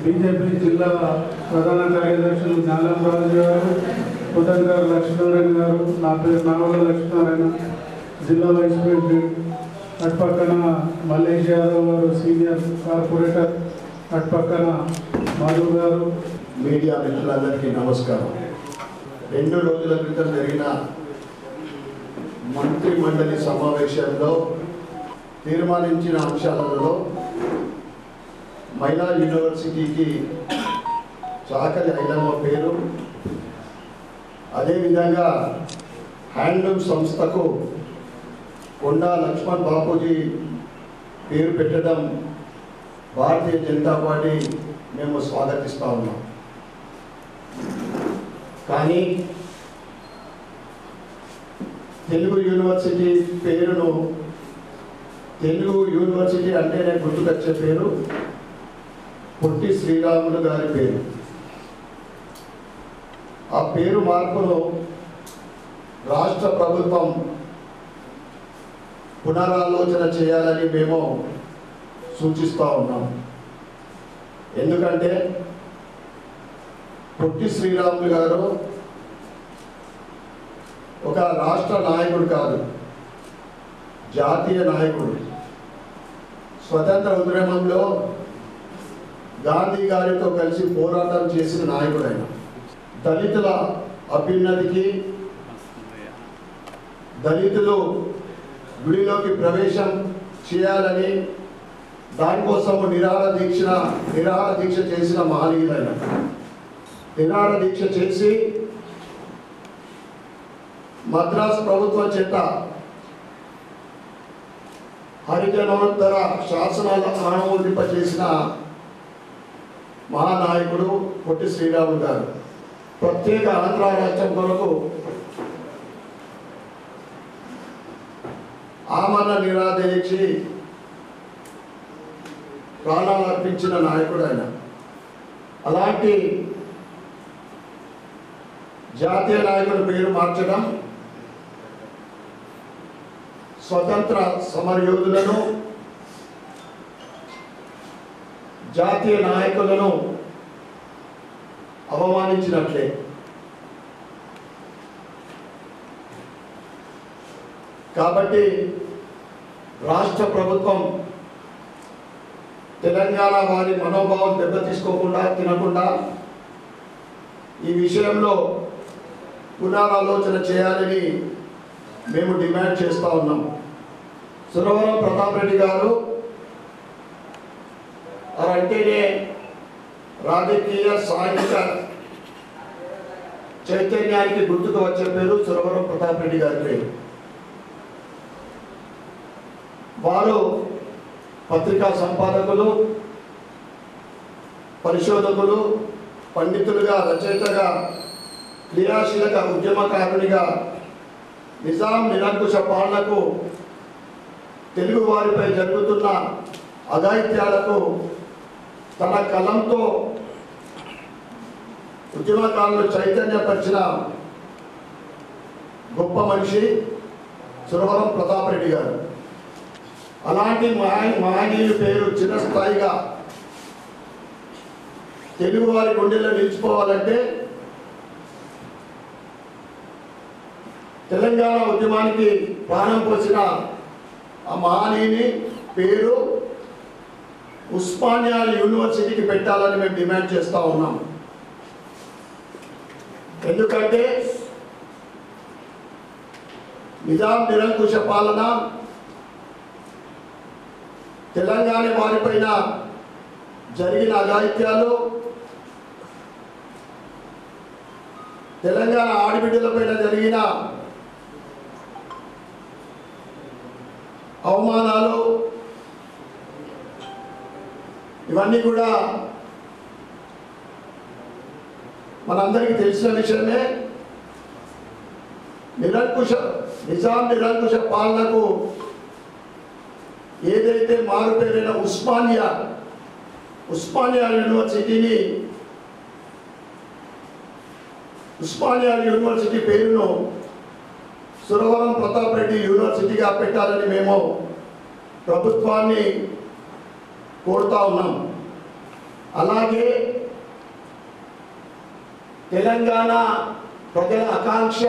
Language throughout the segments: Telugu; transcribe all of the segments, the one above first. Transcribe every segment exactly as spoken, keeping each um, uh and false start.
బీజేపీ జిల్లా ప్రధాన కార్యదర్శులు జ్ఞానరాజు గారు, పుదన్ గారు, లక్ష్మీనారాయణ గారు, నా పేరు నావల లక్ష్మీనారాయణ, జిల్లా వైస్ ప్రెసిడెంట్, అటుపక్కన మల్లేష్ యాదవ్ గారు సీనియర్ కార్పొరేటర్, అటుపక్కన మాధవ్ గారు. మీడియా మిత్రులందరికీ నమస్కారం. రెండు రోజుల క్రితం జరిగిన మంత్రి మండలి సమావేశంలో తీర్మానించిన అంశాలలో మహిళా యూనివర్సిటీకి చాకలి ఐలమ్మ పేరు, అదేవిధంగా హ్యాండ్లూమ్ సంస్థకు కొండా లక్ష్మణ్ బాపూజీ పేరు పెట్టడం భారతీయ జనతా పార్టీ మేము స్వాగతిస్తూ ఉన్నాం. కానీ తెలుగు యూనివర్సిటీ పేరును, తెలుగు యూనివర్సిటీ అంటేనే గుర్తుకొచ్చే పేరు పొట్టి శ్రీరాములు గారి పేరు. ఆ పేరు మార్పును రాష్ట్ర ప్రభుత్వం పునరాలోచన చేయాలని మేము సూచిస్తూ ఉన్నాం. ఎందుకంటే పొట్టి శ్రీరాములు గారు ఒక రాష్ట్ర నాయకుడు కాదు, జాతీయ నాయకుడు. స్వతంత్ర ఉద్యమంలో గాంధీ గారితో కలిసి పోరాటం చేసిన నాయకుడు ఆయన. దళితుల అభ్యున్నతికి, దళితులు గుడిలోకి ప్రవేశం చేయాలని దానికోసం నిరాహార దీక్ష నిరాహార దీక్ష చేసిన మహనీయులైన నిరాహార దీక్ష చేసి మద్రాసు ప్రభుత్వం చేత హరిజనోత్తర శాసనాల ఆమోదింపచేసిన మహానాయకుడు పొట్టి శ్రీరాములు గారు. ప్రత్యేక ఆంధ్ర రాష్ట్రం కొరకు ఆమరణ నిరాదీక్ష ప్రాణాలు అర్పించిన నాయకుడు ఆయన. అలాంటి జాతీయ నాయకుడి పేరు మార్చడం స్వతంత్ర సమరయోధులను, జాతీయ నాయకులను అవమానించినట్లే. కాబట్టి రాష్ట్ర ప్రభుత్వం తెలంగాణ వారి మనోభావం దెబ్బతీసుకోకుండా తినకుండా ఈ విషయంలో పునరాలోచన చేయాలని మేము డిమాండ్ చేస్తూ ఉన్నాం. సురవరం ప్రతాప్ రెడ్డి గారు అంటేనే రాజకీయ సాంఘిక చైతన్యానికి గుర్తుకు వచ్చే పేరు సురవరం ప్రతాప్ రెడ్డి గారి పేరు. వారు పత్రికా సంపాదకులు, పరిశోధకులు, పండితులుగా, రచయితగా, క్రియాశీలక ఉద్యమకారునిగా నిజాం నిరంకుశ పాలనకు, తెలుగు వారిపై జరుగుతున్న అఘాయిత్యాలకు తన కలంతో ఉద్యమకారులు చైతన్యపరిచిన గొప్ప మనిషి సురవరం ప్రతాప్ రెడ్డి గారు. అలాంటి మహనీయుల పేరు చిరస్థాయిగా తెలుగు వారి గుండెల్లో నిలిచిపోవాలంటే తెలంగాణ ఉద్యమానికి ప్రాణం పోసిన ఆ మహనీయుని పేరు ఉస్మానియా యూనివర్సిటీకి పెట్టాలని మేము డిమాండ్ చేస్తూ ఉన్నాం. ఎందుకంటే నిజాం నిరంకుశ పాలన తెలంగాణ వారిపైన జరిగిన అఘాయిత్యాలు, తెలంగాణ ఆడబిడ్డలపైన జరిగిన అవమానాలు, ఇవన్నీ కూడా మనందరికీ తెలిసిన విషయమే. నిరంకుశ నిజాం నిరంకుశ పాలనకు ఏదైతే మారుపేరైన ఉస్మానియా ఉస్మానియా యూనివర్సిటీని ఉస్మానియా యూనివర్సిటీ పేరును సురవరం ప్రతాప్ రెడ్డి యూనివర్సిటీగా పెట్టాలని మేము ప్రభుత్వాన్ని కోరుతా ఉన్నాం. అలాగే తెలంగాణ ప్రజల ఆకాంక్ష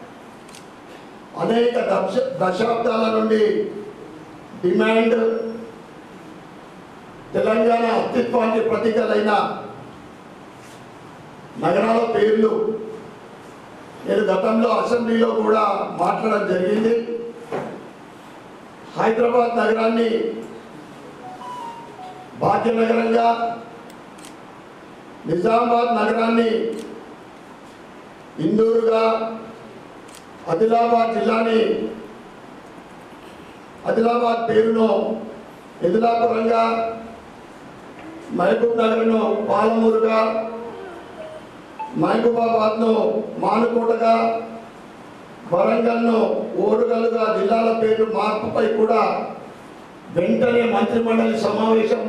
అనేక దశ దశాబ్దాల నుండి డిమాండ్ తెలంగాణ అస్తిత్వానికి ప్రతీకలైన నగరాల పేర్లు నేను గతంలో అసెంబ్లీలో కూడా మాట్లాడడం జరిగింది. హైదరాబాద్ నగరాన్ని భాగ్యనగరంగా, నిజామాబాద్ నగరాన్ని ఇందూరుగా, ఆదిలాబాద్ జిల్లాని ఆదిలాబాద్ పేరును ఎదిలాపురంగా, మహబూబ్ నగర్ను పాలమూరుగా, మహబూబాబాద్ను మానుకోటగా, వరంగల్ను ఓరుగల్లుగా జిల్లాల పేరు మార్పుపై కూడా వెంటనే మంత్రిమండలి సమావేశం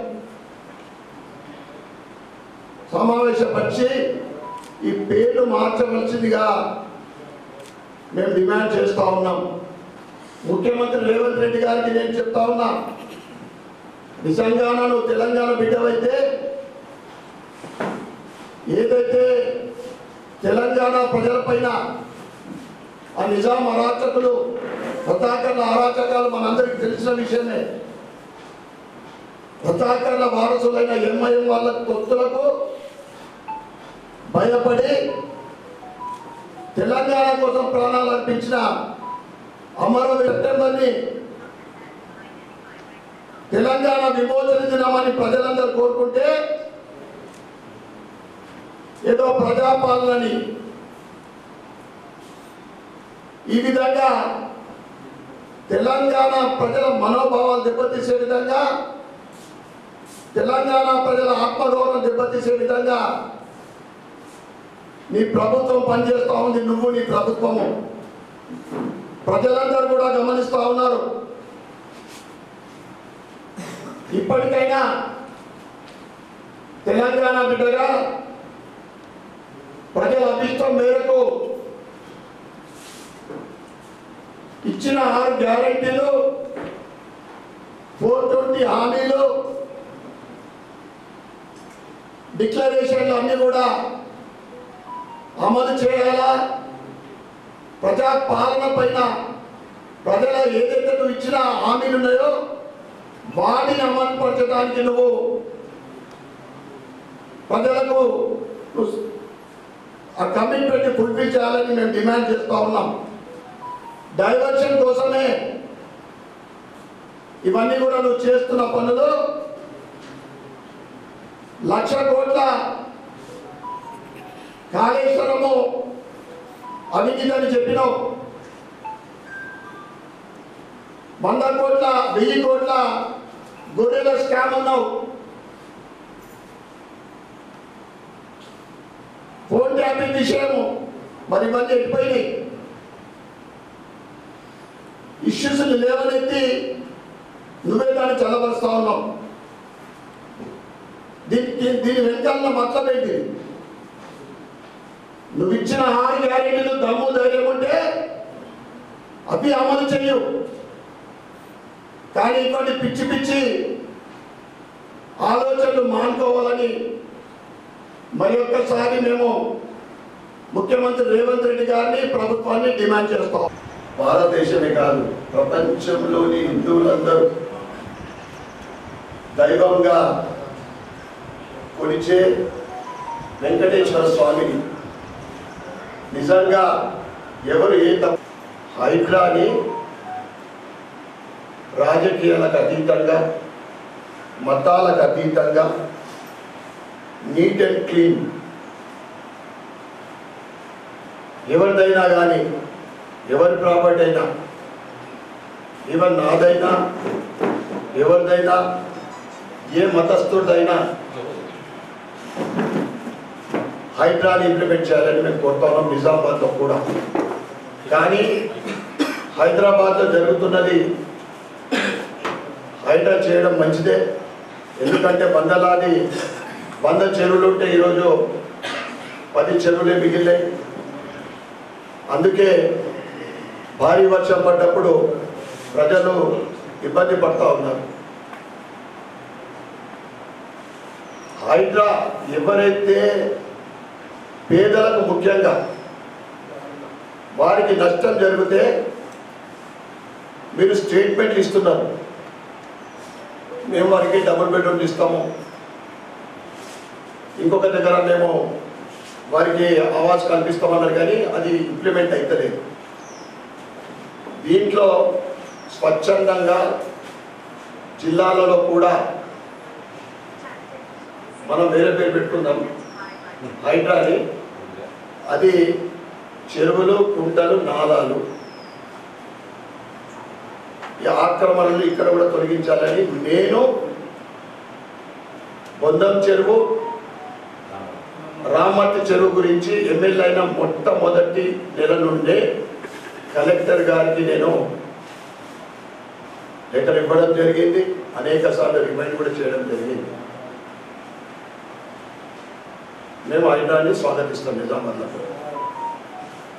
సమావేశపరిచి ఈ పేర్లు మార్చవలసిందిగా మేము డిమాండ్ చేస్తూ ఉన్నాం. ముఖ్యమంత్రి రేవంత్ రెడ్డి గారికి నేను చెప్తా ఉన్నా, నిజంగాన నువ్వు తెలంగాణ బిడ్డవైతే ఏదైతే తెలంగాణ ప్రజలపైన ఆ నిజాం అరాచకులు రజాకర్ల అరాచకాలు మనందరికీ తెలిసిన విషయమే. రజాకర్ల వారసులైన ఎంఐఎం వాళ్ళ తొత్తులకు భయపడి తెలంగాణ కోసం ప్రాణాలు అర్పించిన అమరవీరుల సెప్టెంబర్ని తెలంగాణ విమోచన దినమని ప్రజలందరూ కోరుకుంటే ఏదో ప్రజాపాలనని ఈ విధంగా తెలంగాణ ప్రజల మనోభావాలు దెబ్బతీసే విధంగా, తెలంగాణ ప్రజల ఆత్మగౌరవం దెబ్బతీసే విధంగా నీ ప్రభుత్వం పనిచేస్తూ ఉంది. నువ్వు నీ ప్రభుత్వము ప్రజలందరూ కూడా గమనిస్తూ ఉన్నారు. ఇప్పటికైనా తెలంగాణ బిడ్డగా ప్రజల అభిష్టం మేరకు ఇచ్చిన ఆరు గ్యారంటీలు, ఫోర్ ట్వంటీ హామీలు, డిక్లరేషన్లు అన్నీ కూడా అమలు చేయాలా. ప్రజా పాలన పైన ప్రజల ఏదైతే నువ్వు ఇచ్చిన హామీలు ఉన్నాయో వాటిని అమలు పరచడానికి నువ్వు ప్రజలకు ఆ కమిట్మెంట్ ఫుల్ఫిల్ చేయాలని మేము డిమాండ్ చేస్తూ ఉన్నాం. డైవర్షన్ కోసమే ఇవన్నీ కూడా నువ్వు చేస్తున్న పనులు. లక్ష కోట్ల కాళేశ్వరము అవినీతి అని చెప్పినావు, వంద కోట్ల వెయ్యి కోట్ల గొర్రెల స్కామ్ అన్నావు, ఫోన్ ట్యాపింగ్ విషయము మరి ఇవన్నీ ఎట్టిపోయినాయి. ఇష్యూస్ లేవనెత్తి నువ్వే దాన్ని చల్లబరుస్తా ఉన్నావు. దీని దీని వెనకాల మతలం ఏంటి? నువ్వు ఇచ్చిన ఆరు గ్యారెంటీలు దమ్ము ధైర్యం ఉంటే అవి అమలు చెయ్యు. కానీ ఇటువంటి పిచ్చి పిచ్చి ఆలోచనలు మానుకోవాలని మరి ఒక్కసారి మేము ముఖ్యమంత్రి రేవంత్ రెడ్డి గారిని, ప్రభుత్వాన్ని డిమాండ్ చేస్తాం. భారతదేశమే కాదు, ప్రపంచంలోని హిందువులందరూ దైవంగా కొలిచే వెంకటేశ్వర స్వామిని నిజంగా ఎవరు ఏ తప్ప హైడ్రాని రాజకీయాలకు అతీతంగా, మతాలకు అతీతంగా, నీట్ అండ్ క్లీన్ ఎవరిదైనా కానీ, ఎవరి ప్రాపర్టీ అయినా, ఈవెన్ నాదైనా ఎవరిదైనా, ఏ మతస్థుడిదైనా హైడ్రాని ఇంప్లిమెంట్ చేయాలని మేము కోరుతున్నాం నిజామాబాద్లో కూడా. కానీ హైదరాబాద్లో జరుగుతున్నది హైడ్రా చేయడం మంచిదే. ఎందుకంటే వందలాది వంద చెరువులు ఉంటే ఈరోజు పది చెరువులే మిగిలినాయి. అందుకే భారీ వర్షం పడ్డప్పుడు ప్రజలు ఇబ్బంది పడుతూ ఉన్నారు. హైడ్రా ఎవరైతే పేదలకు ముఖ్యంగా వారికి నష్టం జరిగితే మీరు స్టేట్మెంట్లు ఇస్తున్నారు, మేము వారికి డబుల్ బెడ్రూమ్లు ఇస్తాము, ఇంకొక దగ్గర మేము వారికి ఆవాస్ కల్పిస్తామన్నారు, కానీ అది ఇంప్లిమెంట్ అవుతలేదు. దీంట్లో స్వచ్ఛందంగా జిల్లాలలో కూడా మనం వేరే పేరు పెట్టుకుందాం హైడ్రాని. అది చెరువులు, కుంటలు, నాలాలు ఈ ఆక్రమణలు ఇక్కడ కూడా తొలగించాలని నేను బొందం చెరువు, రామట్టి చెరువు గురించి ఎమ్మెల్యే అయిన మొట్టమొదటి నెల నుండే కలెక్టర్ గారికి నేను లెటర్ ఇవ్వడం జరిగింది, అనేక సార్లు రిమైండ్ కూడా చేయడం జరిగింది. మేము హైడ్రాని స్వాగతిస్తాం నిజామాబాద్లో.